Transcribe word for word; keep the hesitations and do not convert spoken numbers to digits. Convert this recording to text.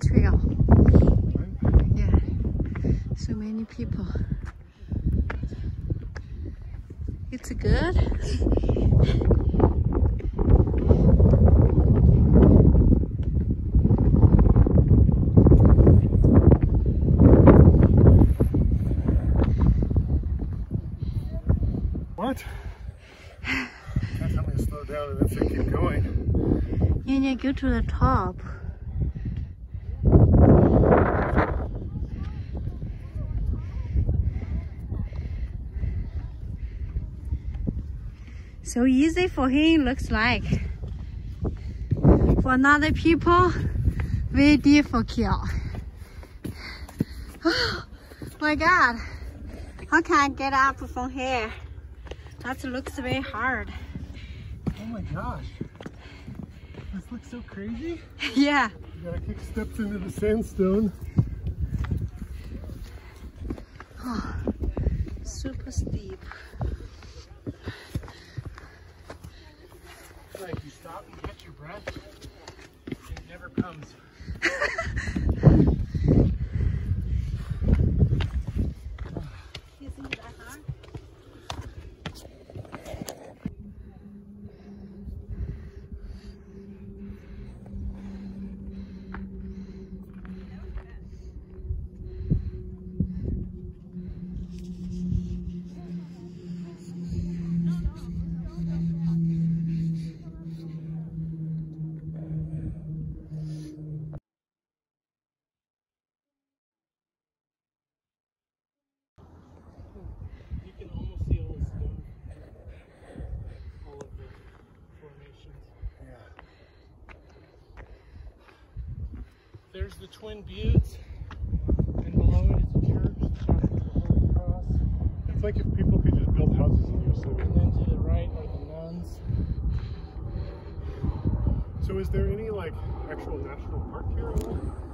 trail. Yeah, so many people. It's good. What? Can't tell me to slow down and then say keep going. And you go to the top. So easy for him, looks like. For another people, very difficult. Oh my God, how can I get up from here? That looks very hard. Oh my gosh, this looks so crazy. Yeah. You gotta kick steps into the sandstone. Oh, super steep. Like you stop and catch your breath, it never comes. Isn't that hard? You can almost see all the stone, all of the formations. Yeah. There's the Twin Buttes, and below it is a church, the Chapel of the Holy Cross. It's like if people could just build houses in Yosemite. And then to the right are the nuns. So is there any like actual national park here at all?